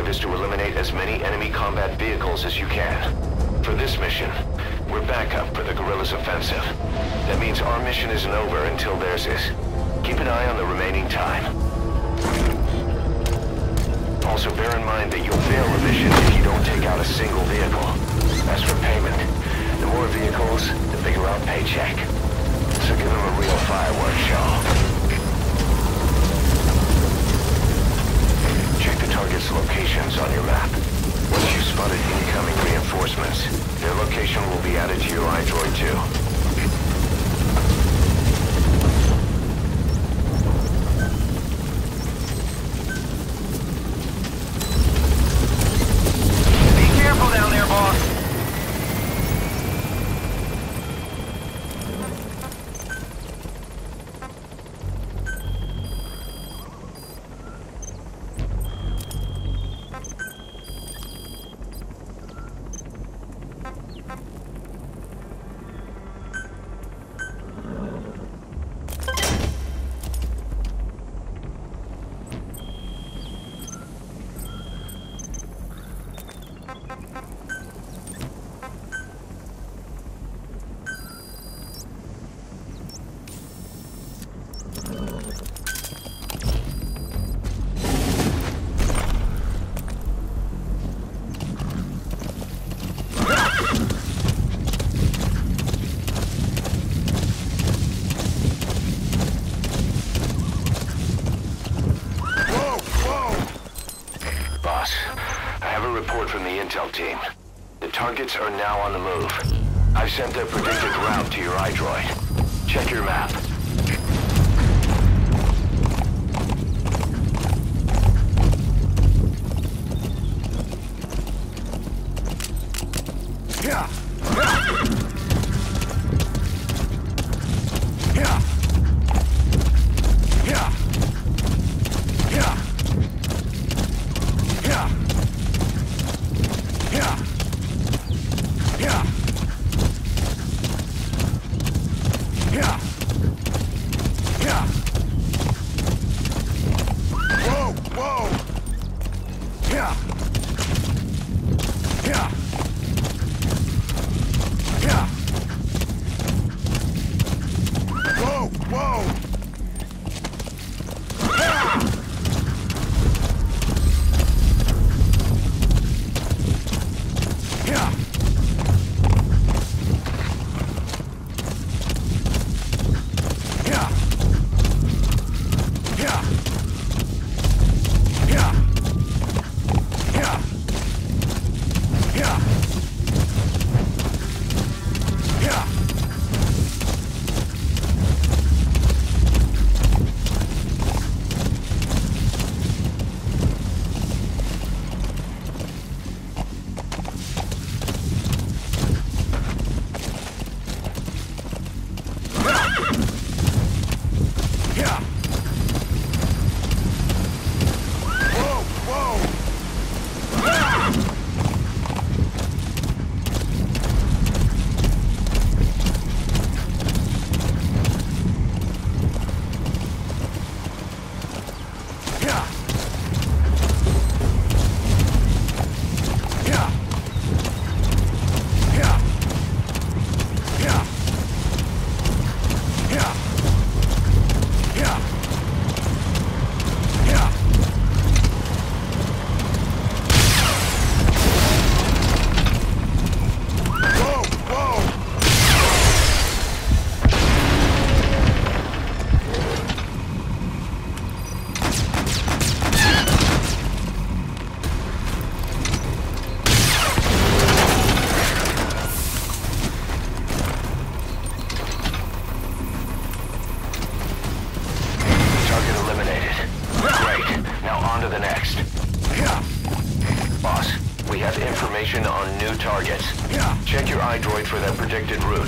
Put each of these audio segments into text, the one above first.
is to eliminate as many enemy combat vehicles as you can. For this mission, we're backup for the guerrillas' offensive. That means our mission isn't over until theirs is. Keep an eye on the remaining time. Also bear in mind that you'll fail the mission if you don't take out a single vehicle. As for payment, the more vehicles, the bigger our paycheck. So give them a real fireworks show. Check the target's locations on your map. Once you've spotted incoming reinforcements, their location will be added to your iDroid too. From the intel team. The targets are now on the move. I've sent their predicted route to your iDroid. Check your map. Information on new targets. Check your iDroid for their predicted route.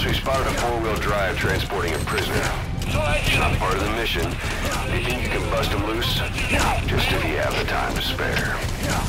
we spotted a four-wheel drive transporting a prisoner. It's not part of the mission. You think you can bust him loose? Just if you have the time to spare.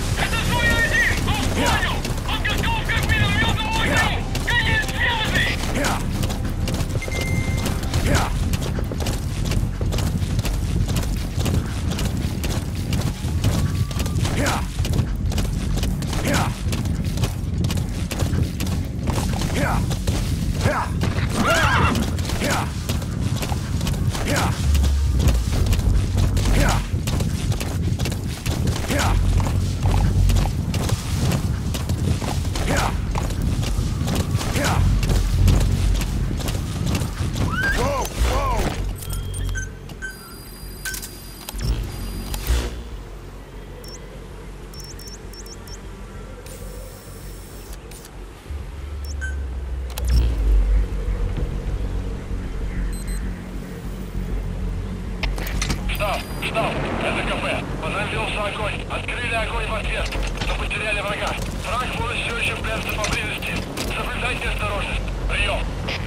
Став! Это КП. Подразделся огонь. Открыли огонь в ответ. Но потеряли врага. Враг может все еще прятаться поблизости. Соблюдайте осторожность. Прием!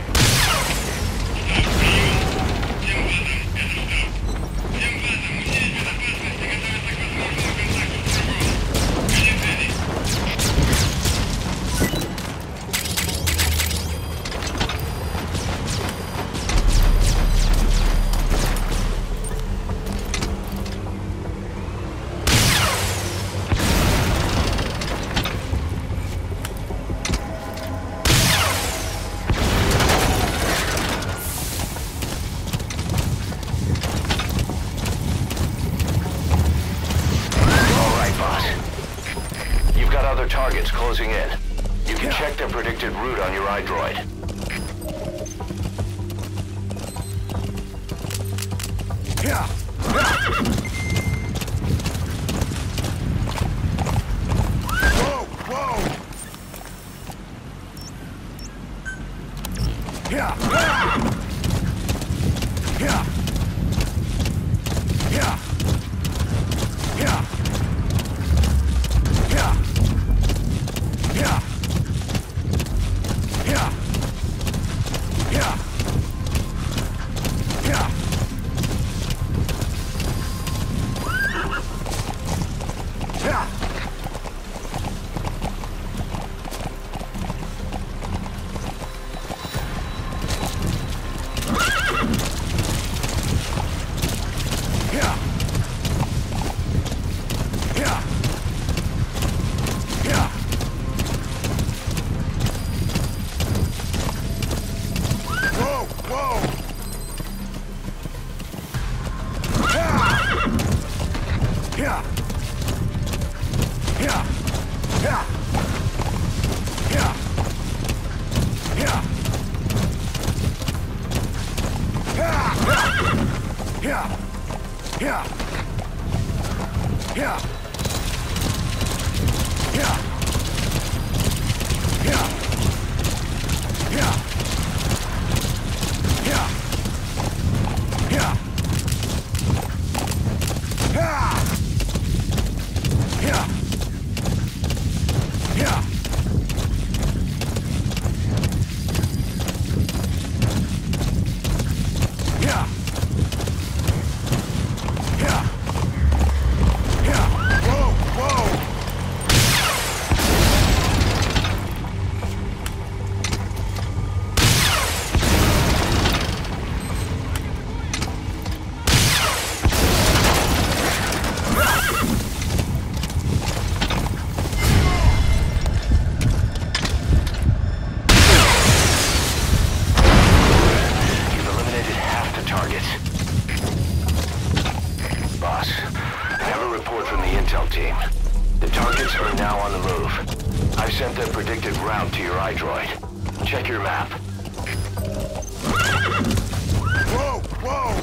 Targets closing in. You can check their predicted route on your iDroid. Whoa! Whoa! Yeah! Yeah! Yeah! Yeah! Team. The targets are now on the move. I've sent their predicted route to your iDroid. Check your map. Whoa! Whoa!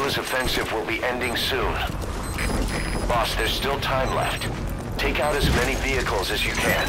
guerrilla's offensive will be ending soon. Boss, there's still time left. Take out as many vehicles as you can.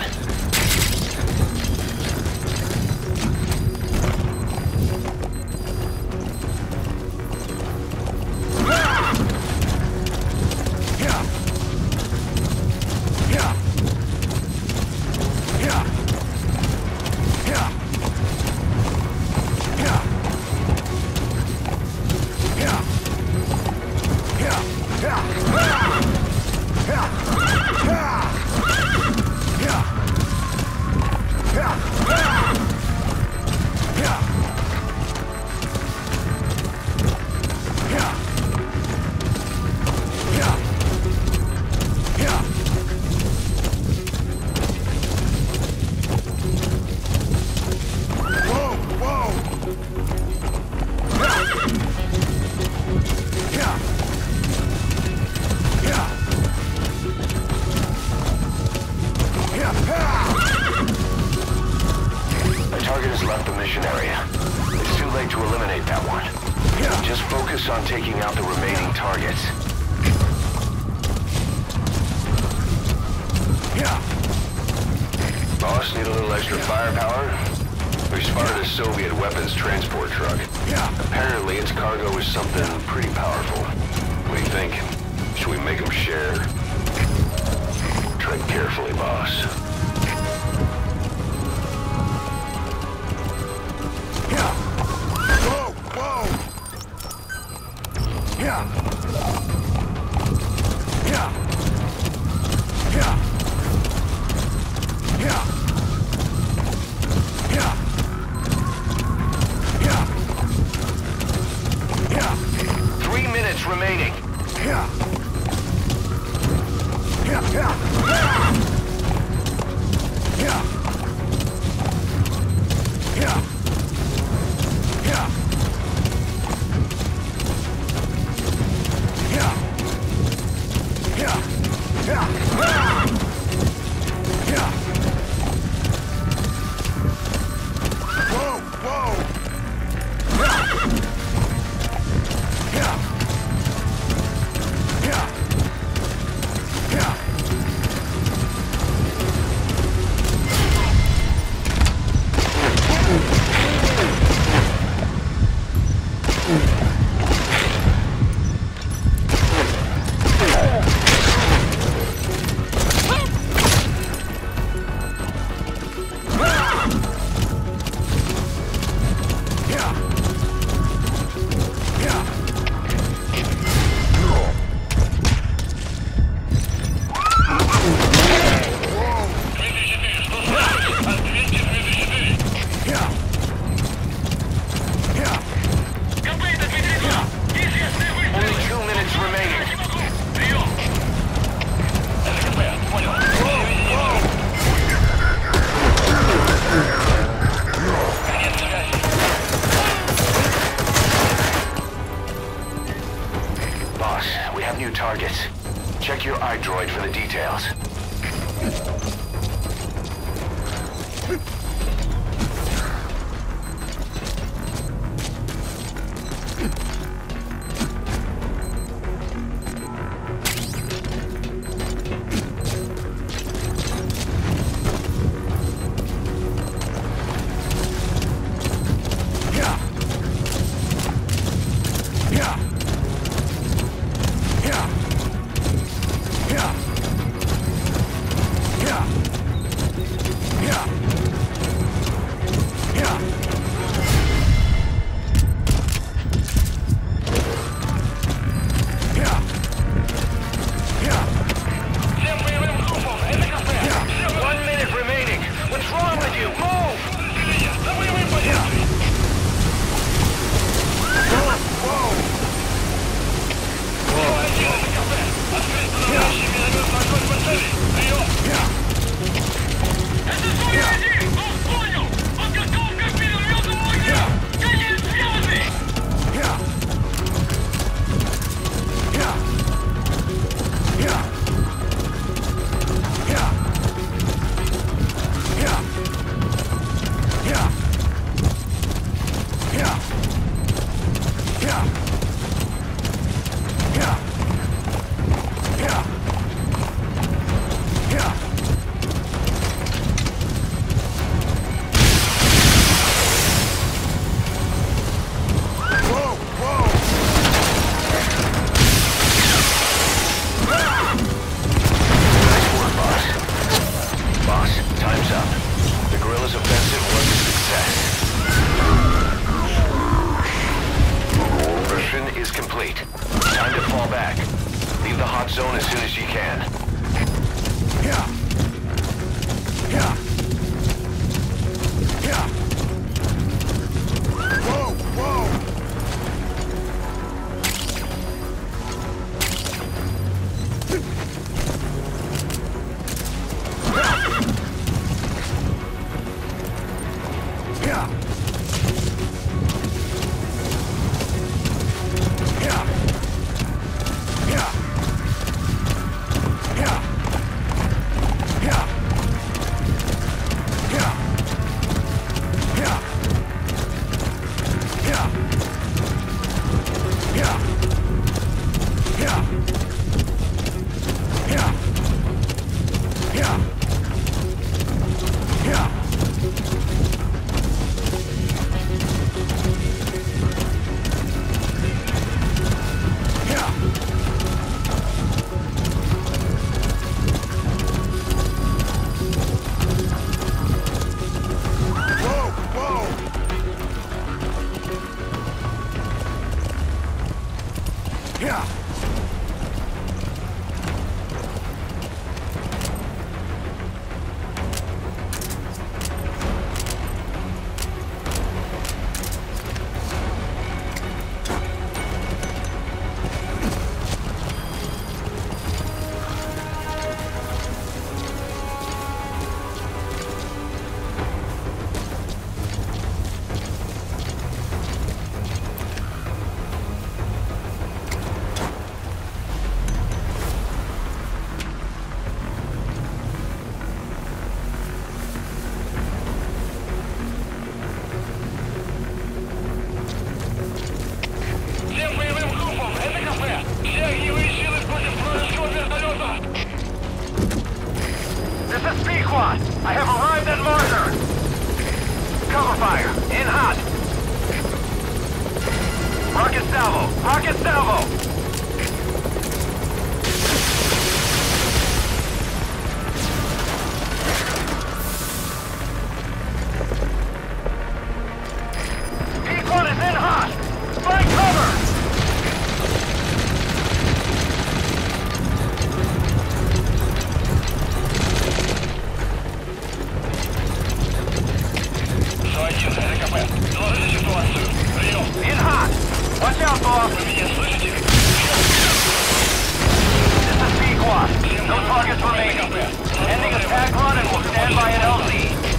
On taking out the remaining targets. Boss, need a little extra firepower? We spotted a Soviet weapons transport truck. Apparently its cargo is something pretty powerful. What do you think? Should we make them share? Tread carefully, boss. Remaining. Targets. Check your iDroid for the details. as you can. Yeah. Yeah. Yeah. Whoa, whoa. Yeah. I have arrived at Marker. Cover fire. In hot. Rocket salvo. Rocket salvo. P-Quad is in hot. Find cover. In hot! Watch out, boss! This is P-Quad. No targets remaining. Ending attack run and will stand by at LZ.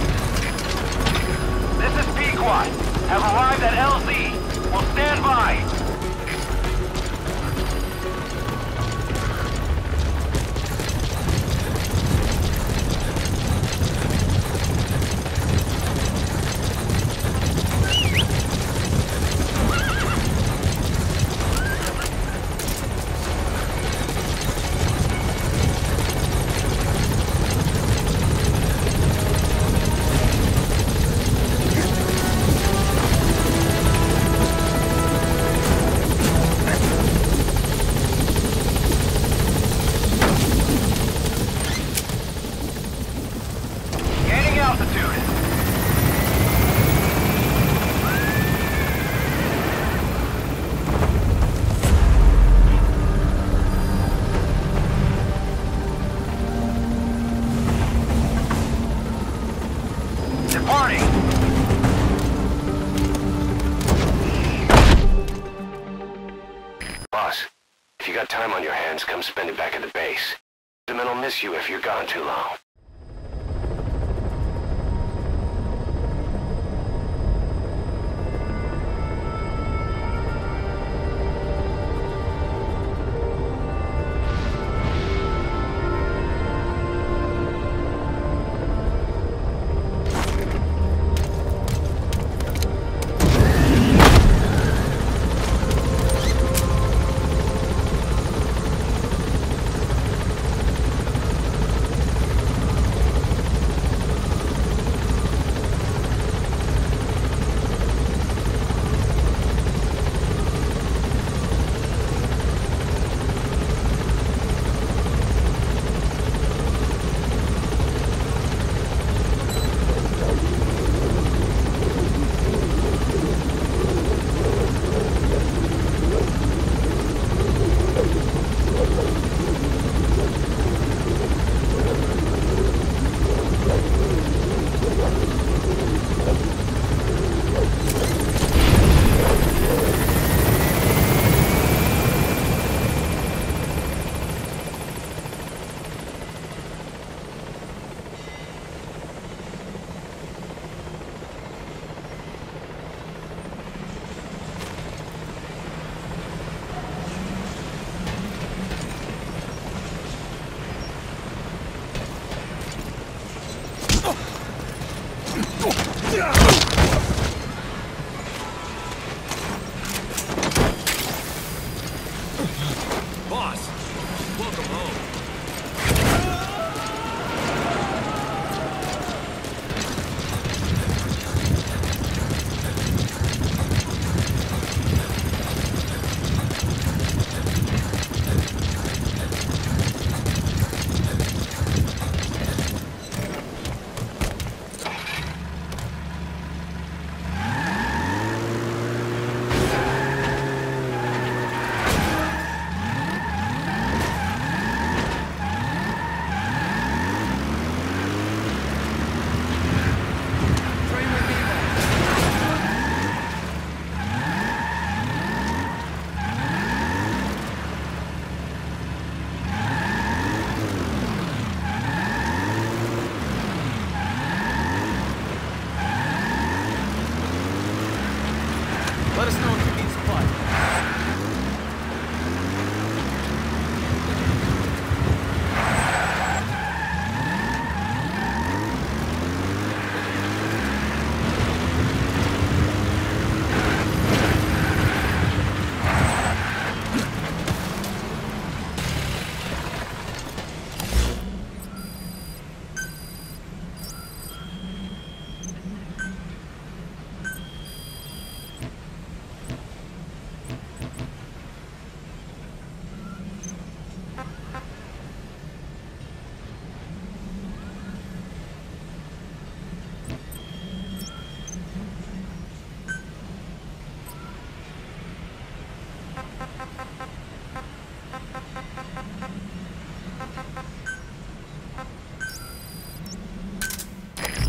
This is P-Quad. Have arrived at LZ. Will stand by. Boss, if you got time on your hands, come spend it back at the base. The men will miss you if you're gone too long.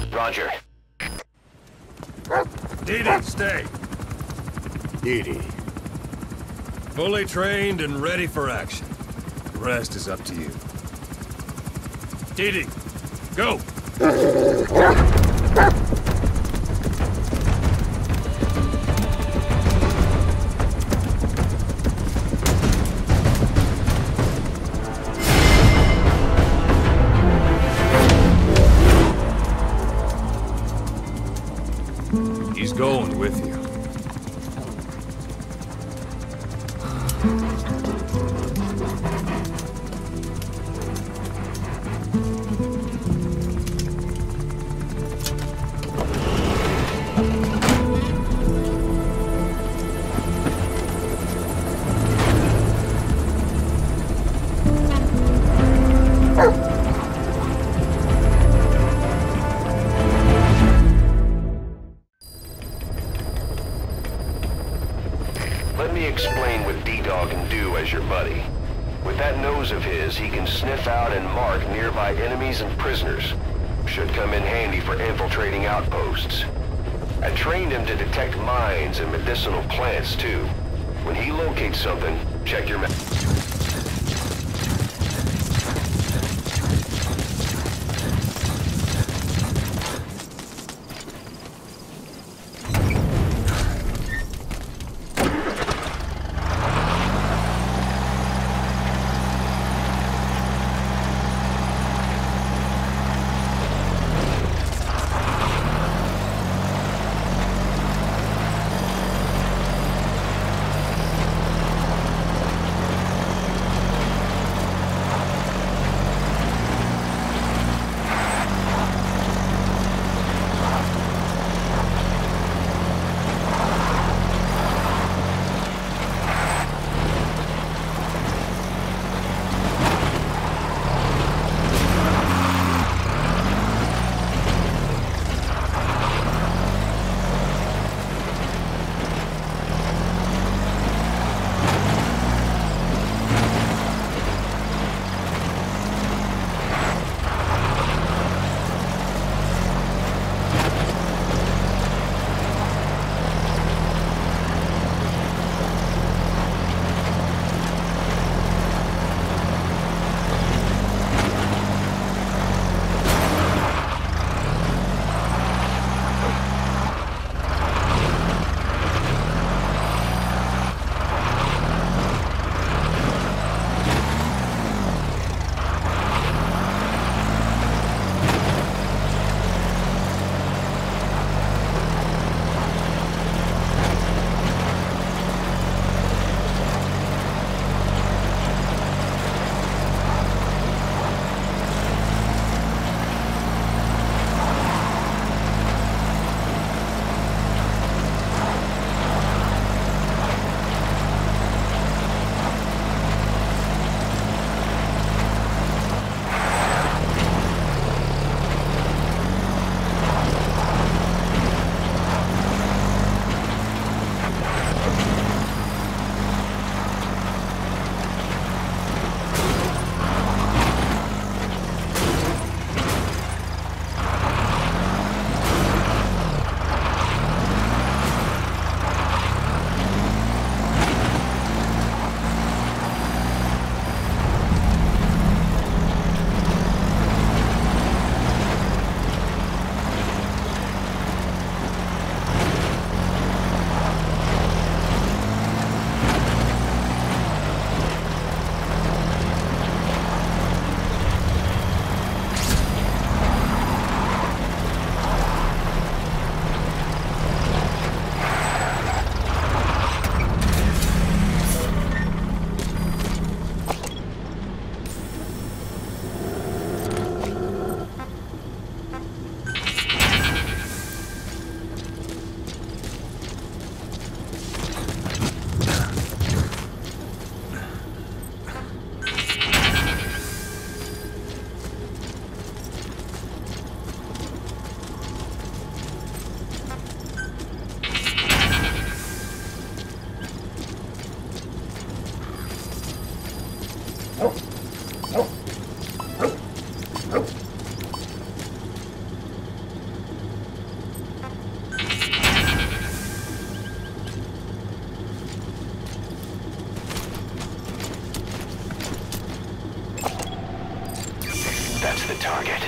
Roger. Didi, stay. Didi. Fully trained and ready for action. The rest is up to you. Didi, go! He's going with you. Let me explain what D-Dog can do as your buddy. With that nose of his, he can sniff out and mark nearby enemies and prisoners. Should come in handy for infiltrating outposts. I trained him to detect mines and medicinal plants, too. When he locates something, check your map. That's the target.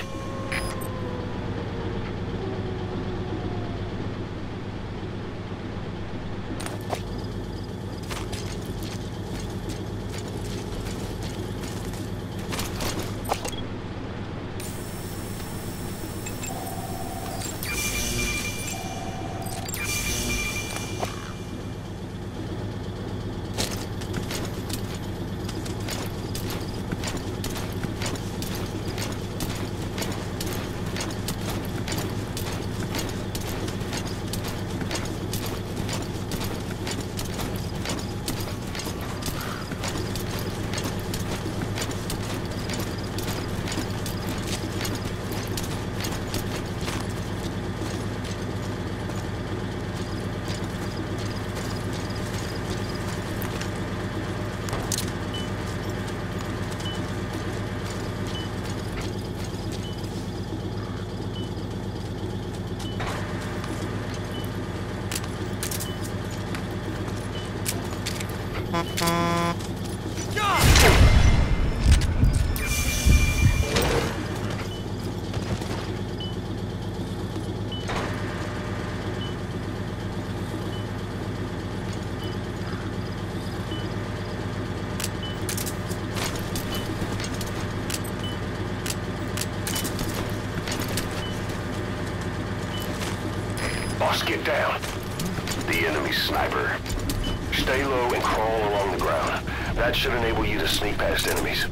Boss, get down. The enemy sniper. Stay low and crawl along the ground. That should enable you to sneak past enemies.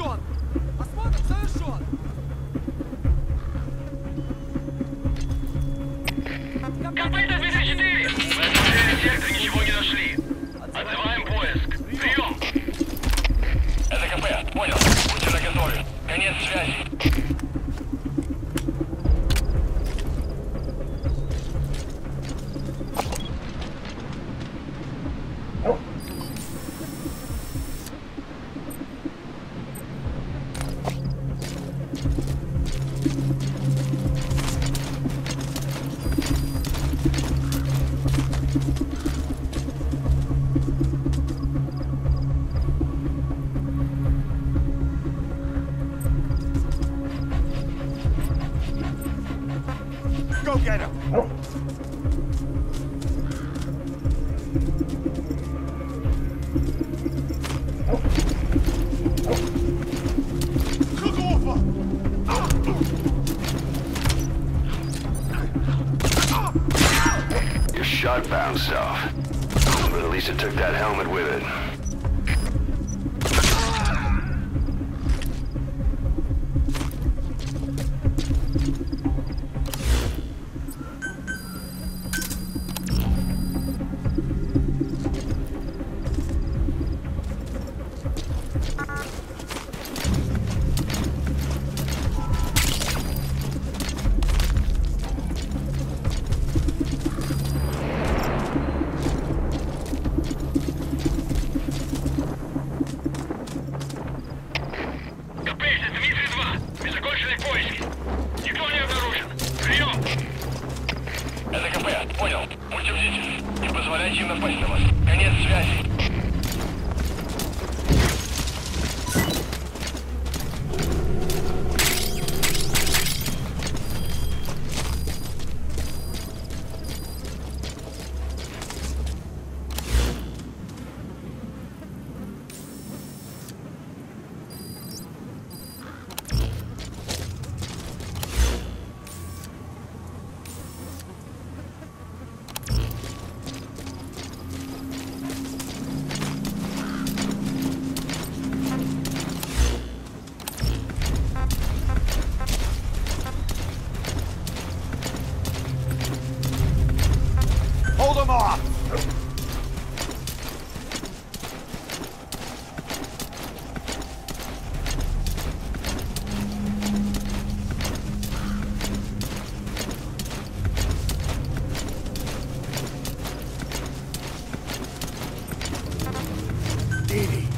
завершен! Осмотр завершен! Копыта 204! Мы осмотрели сектор, ничего не нашли. Отзываем поиск. Прием! Это КП, понял. Будьте наготове. Конец связи. Go get him! Your shot bounced off. But at least it took that helmet with it. Это КП, понял. Будьте бдительны. Не позволяйте им напасть на вас. Конец связи. Hold him off! Edie.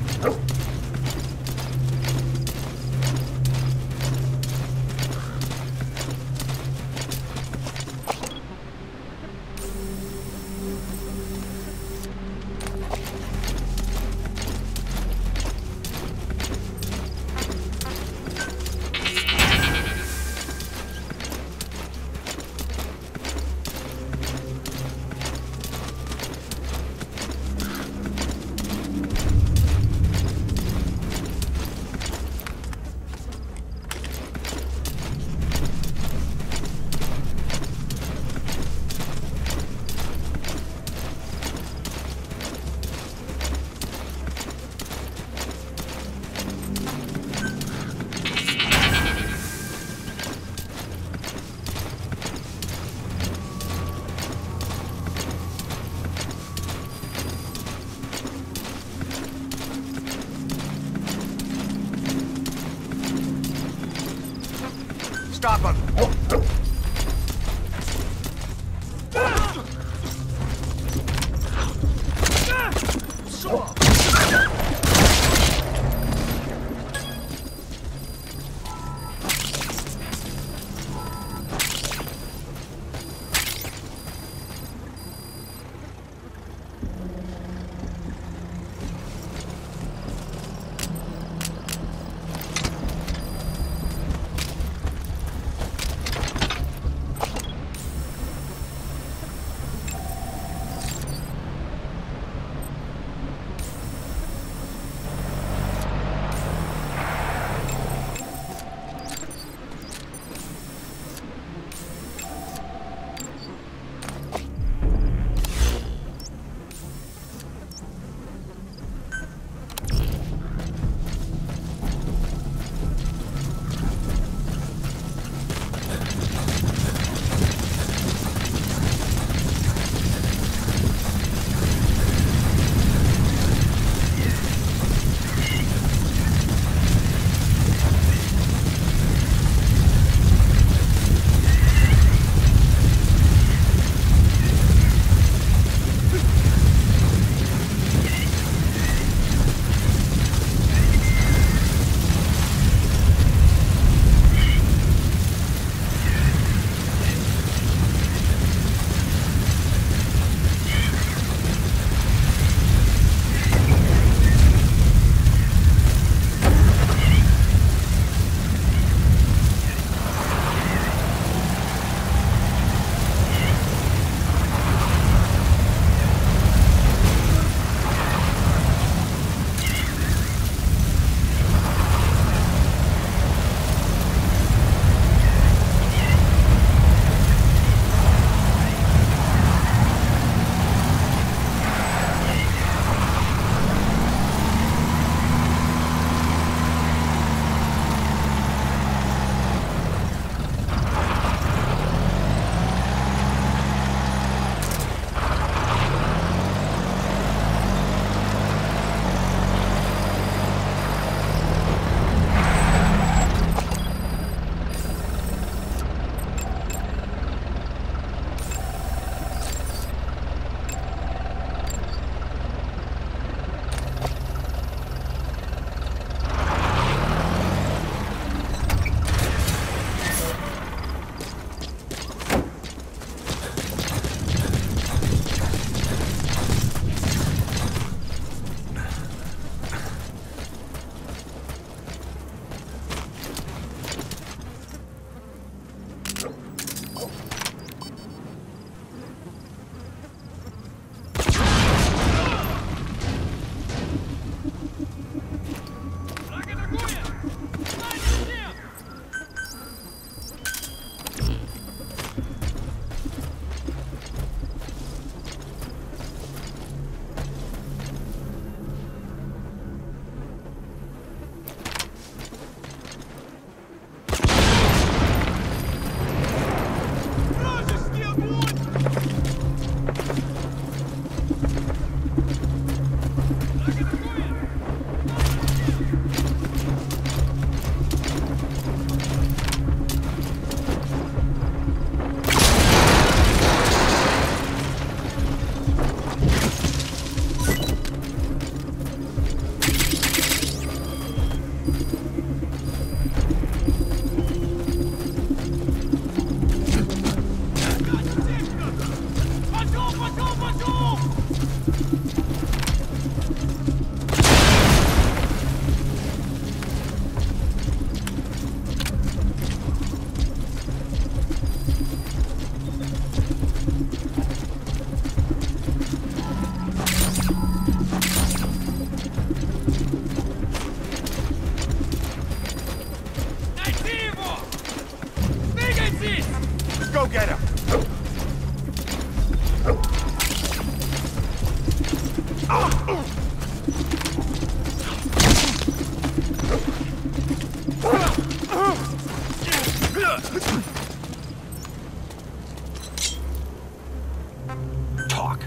Talk.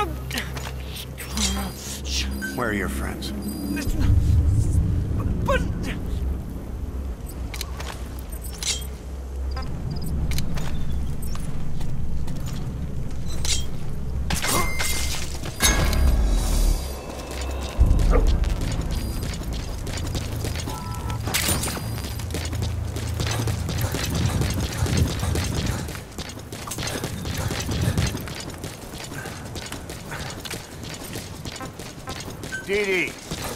Where are your friends? But... Dee.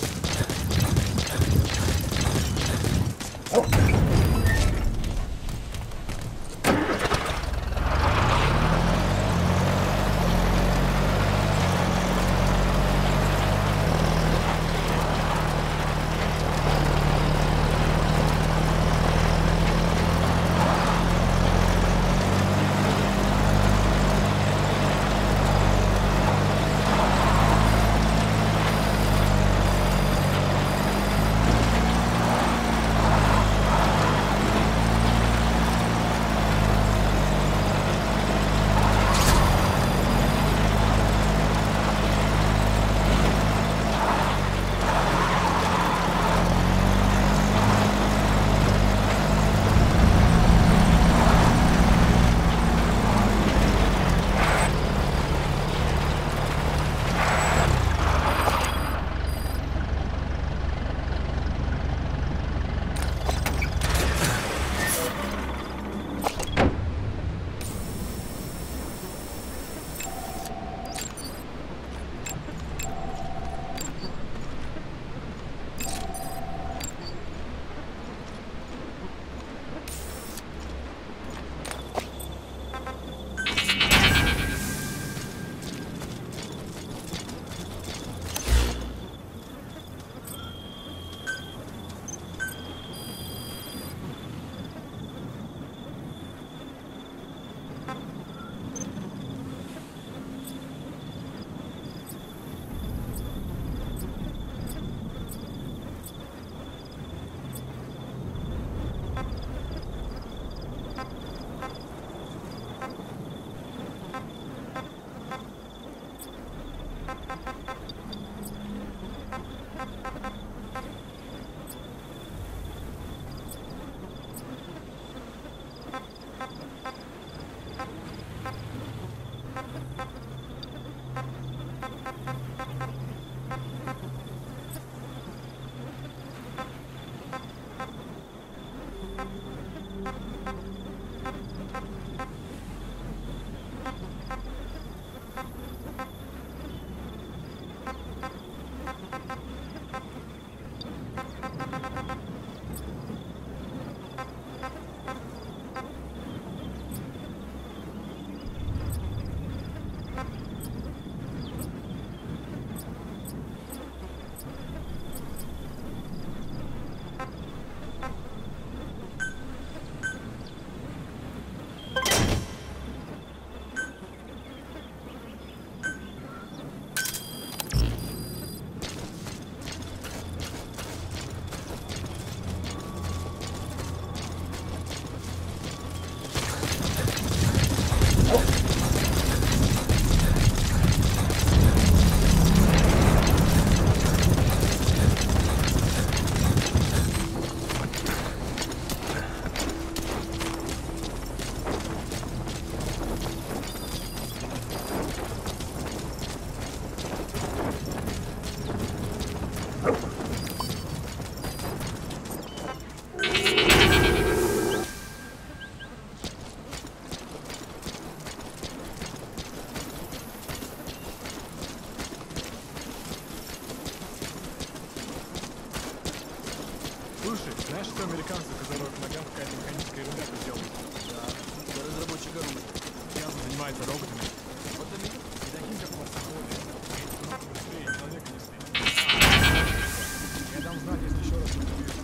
Слушай, знаешь, что американцы, которые к ногам какая-то механическая ерунда делают? Да, это разработчик оружия. Явно занимается роботами. Вот они и таким, как марсоходы. Быстрее человека не стоит. Я дам знать, если еще раз не увижу.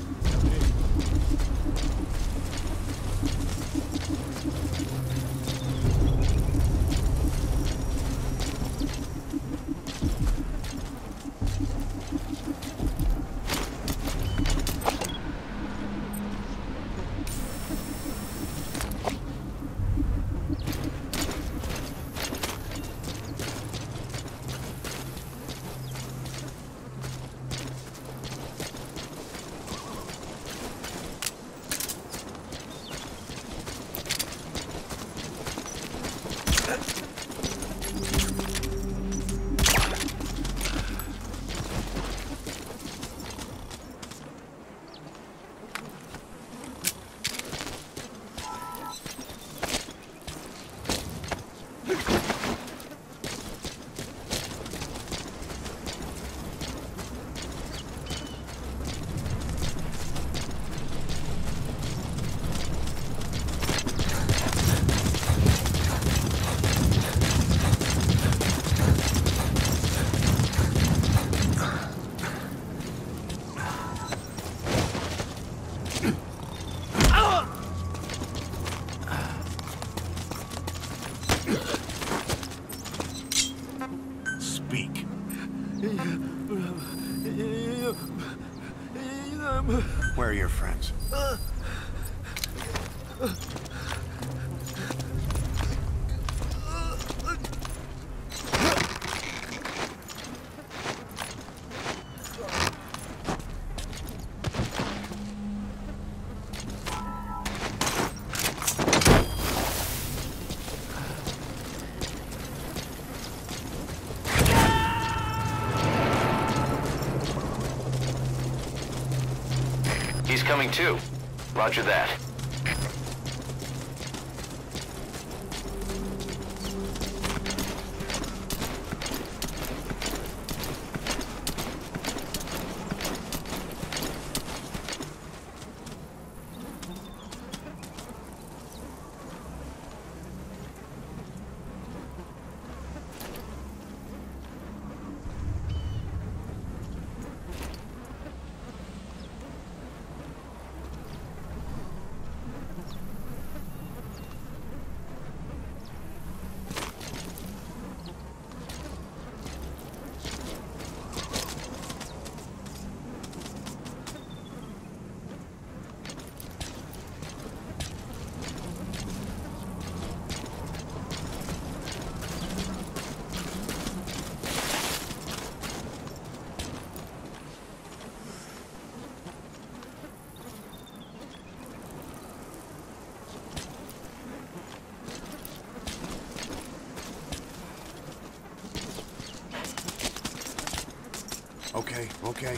Where are your friends? He's coming too. Roger that. Okay, okay.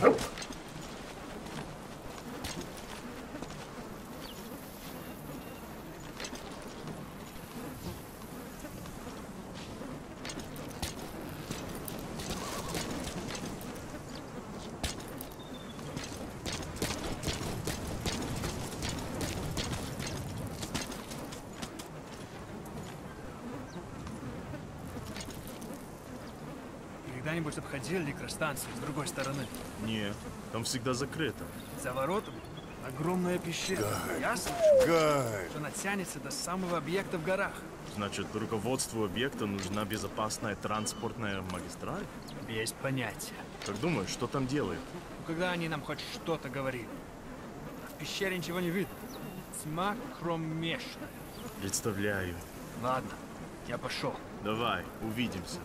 Когда-нибудь обходил электростанцию с другой стороны? Не, там всегда закрыто. За воротами огромная пещера. Я слышу, Good. что она тянется до самого объекта в горах. Значит, руководству объекта нужна безопасная транспортная магистраль? Без понятия. Как думаешь, что там делают? Ну, когда они нам хоть что-то говорили? В пещере ничего не видно. Тьма кромешная. Представляю. Ладно, я пошел. Давай, увидимся.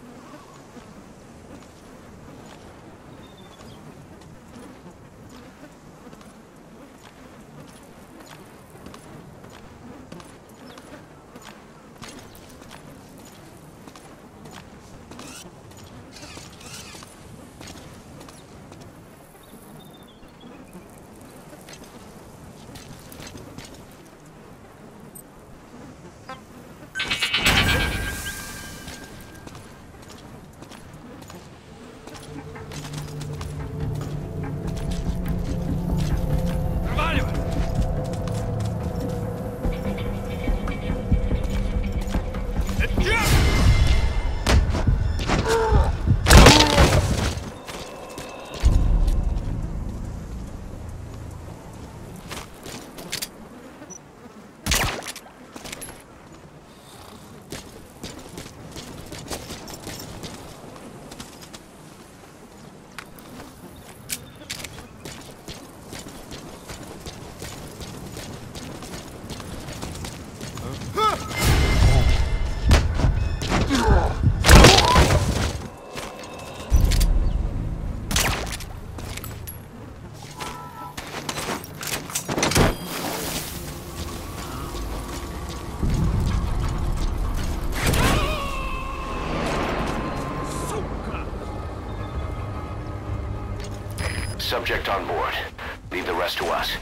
Subject on board. Leave the rest to us.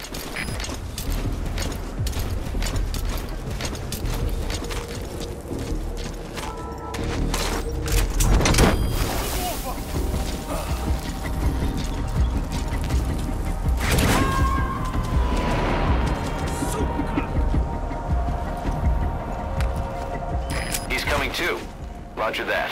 He's coming too. Roger that.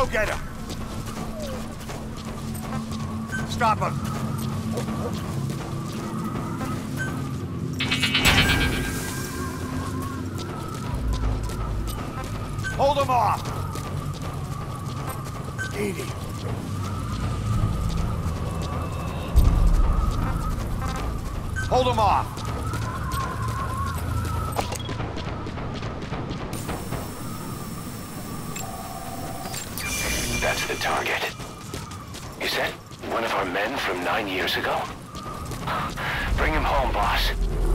Go get him! Stop him! Hold him off! Edie. Hold him off! That's the target. Is that one of our men from 9 years ago? Bring him home, boss.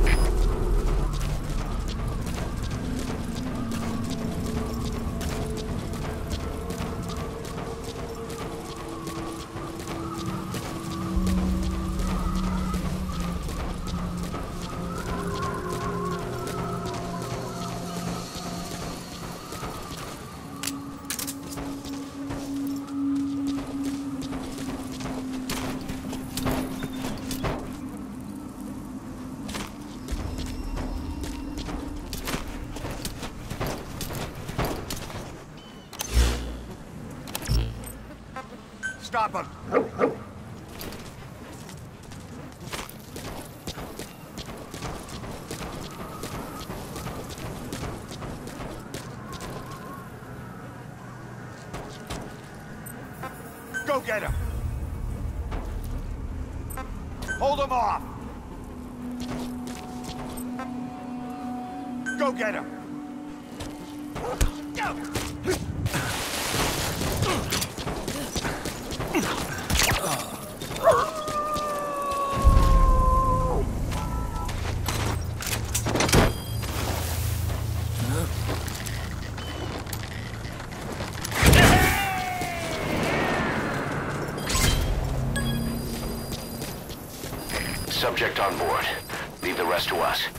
Stop him! Go get him! Hold him off! Go get him! Subject on board. Leave the rest to us.